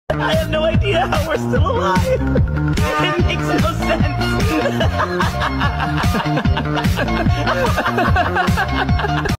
I have no idea how we're still alive. It makes no sense.